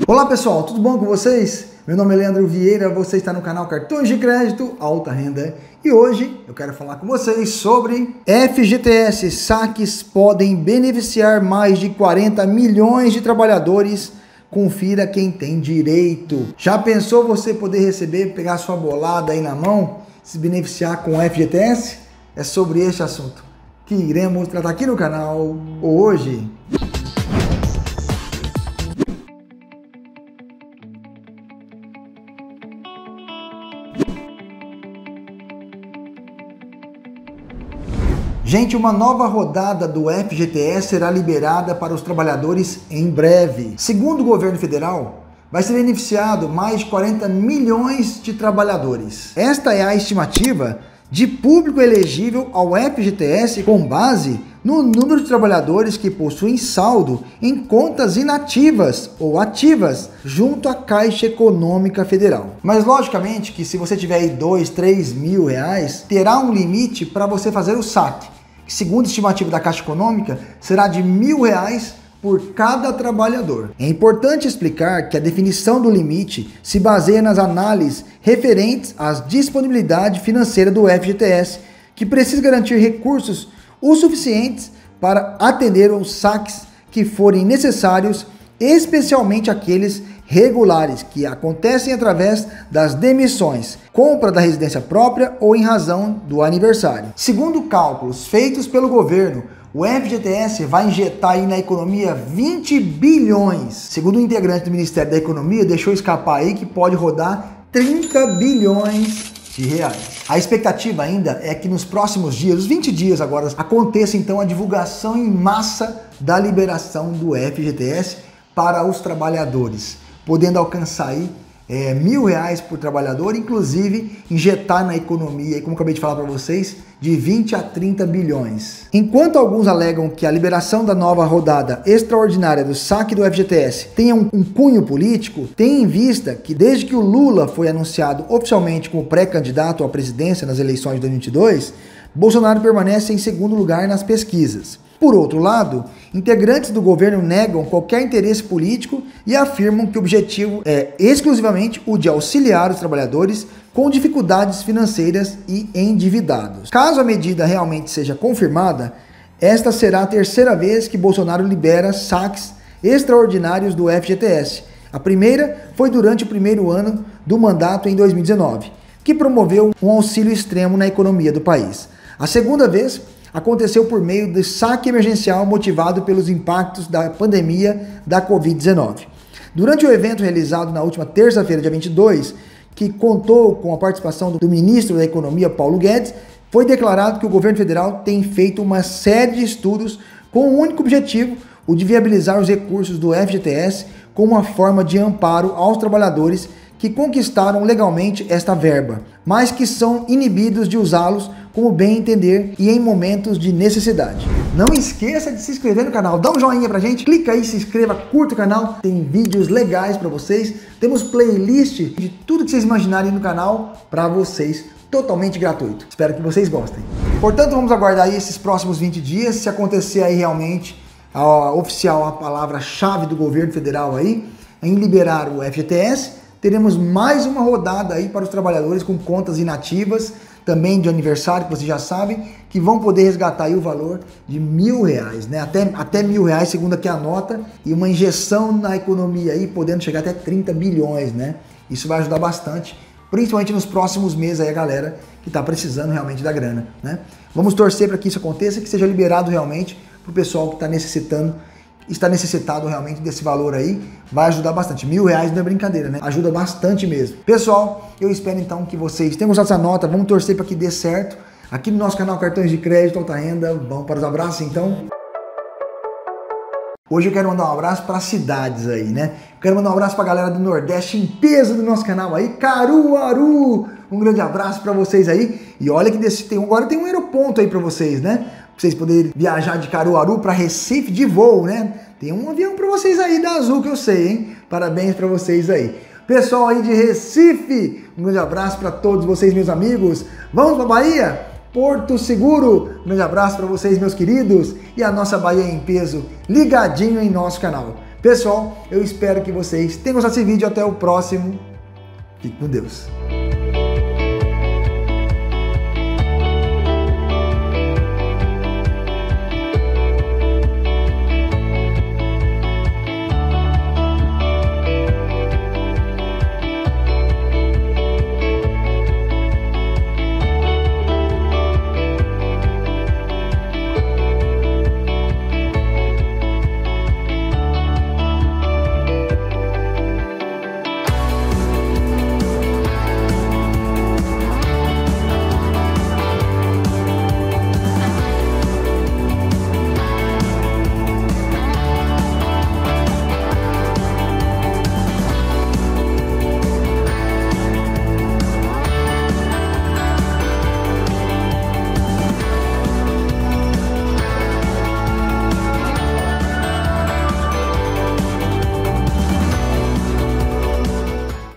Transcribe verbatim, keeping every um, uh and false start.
Olá pessoal, tudo bom com vocês? Meu nome é Leandro Vieira, você está no canal Cartões de Crédito Alta Renda e hoje eu quero falar com vocês sobre F G T S. Saques podem beneficiar mais de quarenta milhões de trabalhadores. Confira quem tem direito. Já pensou você poder receber, pegar sua bolada aí na mão, se beneficiar com F G T S? É sobre este assunto que iremos tratar aqui no canal hoje. Gente, uma nova rodada do F G T S será liberada para os trabalhadores em breve. Segundo o governo federal, vai ser beneficiado mais de quarenta milhões de trabalhadores. Esta é a estimativa de público elegível ao F G T S com base no número de trabalhadores que possuem saldo em contas inativas ou ativas junto à Caixa Econômica Federal. Mas logicamente que se você tiver aí dois, três mil reais, terá um limite para você fazer o saque. Segundo a estimativa da Caixa Econômica, será de mil reais por cada trabalhador. É importante explicar que a definição do limite se baseia nas análises referentes à disponibilidade financeira do F G T S, que precisa garantir recursos o suficientes para atender aos saques que forem necessários, especialmente aqueles regulares, que acontecem através das demissões, compra da residência própria ou em razão do aniversário. Segundo cálculos feitos pelo governo, o F G T S vai injetar aí na economia vinte bilhões. Segundo o integrante do Ministério da Economia, deixou escapar aí que pode rodar trinta bilhões de reais. A expectativa ainda é que nos próximos dias, os vinte dias agora, aconteça então a divulgação em massa da liberação do F G T S para os trabalhadores, podendo alcançar aí é, mil reais por trabalhador, inclusive injetar na economia, como acabei de falar para vocês, de vinte a trinta bilhões. Enquanto alguns alegam que a liberação da nova rodada extraordinária do saque do F G T S tenha um, um cunho político, tem em vista que desde que o Lula foi anunciado oficialmente como pré-candidato à presidência nas eleições de dois mil e vinte e dois, Bolsonaro permanece em segundo lugar nas pesquisas. Por outro lado, integrantes do governo negam qualquer interesse político e afirmam que o objetivo é exclusivamente o de auxiliar os trabalhadores com dificuldades financeiras e endividados. Caso a medida realmente seja confirmada, esta será a terceira vez que Bolsonaro libera saques extraordinários do F G T S. A primeira foi durante o primeiro ano do mandato em dois mil e dezenove, que promoveu um auxílio extremo na economia do país. A segunda vez aconteceu por meio de saque emergencial motivado pelos impactos da pandemia da covid dezenove. Durante o evento realizado na última terça-feira, dia vinte e dois, que contou com a participação do ministro da Economia, Paulo Guedes, foi declarado que o governo federal tem feito uma série de estudos com o único objetivo, o de viabilizar os recursos do F G T S como uma forma de amparo aos trabalhadores que conquistaram legalmente esta verba, mas que são inibidos de usá-los como bem entender e em momentos de necessidade. Não esqueça de se inscrever no canal, dá um joinha pra gente, clica aí, se inscreva, curta o canal, tem vídeos legais para vocês, temos playlist de tudo que vocês imaginarem no canal para vocês, totalmente gratuito. Espero que vocês gostem. Portanto, vamos aguardar aí esses próximos vinte dias, se acontecer aí realmente a oficial, a palavra-chave do governo federal aí, em liberar o F G T S, teremos mais uma rodada aí para os trabalhadores com contas inativas, também de aniversário, que vocês já sabem, que vão poder resgatar aí o valor de mil reais, né? Até, até mil reais, segundo aqui a nota, e uma injeção na economia aí, podendo chegar até trinta bilhões, né? Isso vai ajudar bastante, principalmente nos próximos meses aí a galera que está precisando realmente da grana, né? Vamos torcer para que isso aconteça, que seja liberado realmente para o pessoal que está necessitando, está necessitado realmente desse valor aí, vai ajudar bastante. Mil reais não é brincadeira, né? Ajuda bastante mesmo. Pessoal, eu espero então que vocês tenham gostado dessa nota, vamos torcer para que dê certo. Aqui no nosso canal Cartões de Crédito Alta Renda, vamos para os abraços então. Hoje eu quero mandar um abraço para as cidades aí, né? Quero mandar um abraço para a galera do Nordeste em peso do nosso canal aí, Caruaru! Um grande abraço para vocês aí. E olha que desse, tem, agora tem um aeroponto aí para vocês, né? Pra vocês poderem viajar de Caruaru para Recife de voo, né? Tem um avião para vocês aí da Azul que eu sei, hein? Parabéns para vocês aí. Pessoal aí de Recife, um grande abraço para todos vocês, meus amigos. Vamos para Bahia? Porto Seguro, um grande abraço para vocês, meus queridos. E a nossa Bahia em peso ligadinho em nosso canal. Pessoal, eu espero que vocês tenham gostado desse vídeo. Até o próximo. Fique com Deus.